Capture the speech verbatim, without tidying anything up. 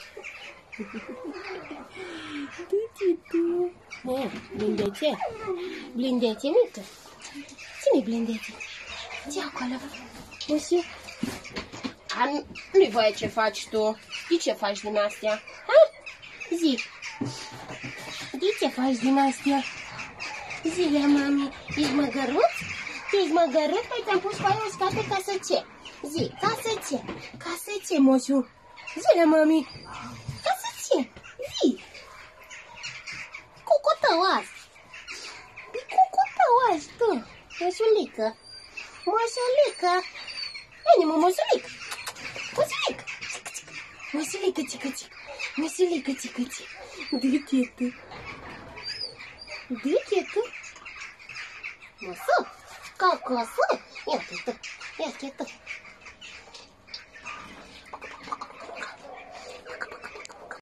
Tu-tu-tu. Blândețe? Blândețe mică? Cine-i blândețe? Ce acolo? Uși? Nu-i voie ce faci tu. Știi ce faci din astea? Ha? Zi. Știi ce faci din astea? Zile, mami, ești măgăruț? Ești măgăruț? Păi te-am pus pe aia uscate ca să ce? Zi, ca să ce? Ca să ce, moșu? Zile, mami. Ca să ce? Zi. Cucu tău azi. E cucu tău azi, tu. Moșulică. Moșulică. Vine, mă, moșulică. Moșulică. Moșulică, cică, cică. Moșulică, cică, cică. De chetă. De chetă. Măsă. Cacasă. Ia chetă. Ia chetă.